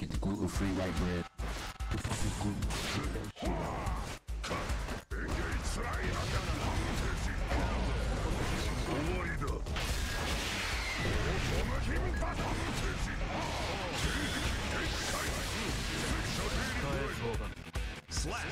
like the gluten-free white bread. The fuck is gluten? Slap!